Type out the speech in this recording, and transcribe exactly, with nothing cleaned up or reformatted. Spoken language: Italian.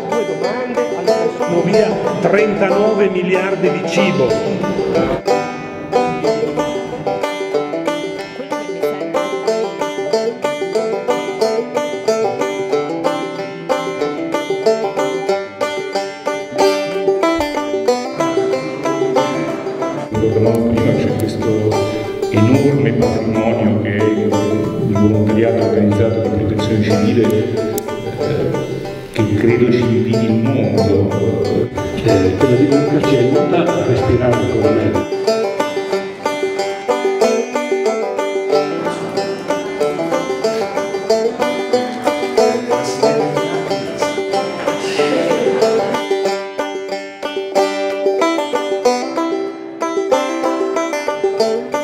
altre due domande. Sono via trentanove miliardi di cibo. Prima c'è questo enorme patrimonio che è il volontariato organizzato di protezione civile, eh, che credo ci dividi il mondo. Eh, quella di democrazia aiuta a respirare ancora meglio. Thank you.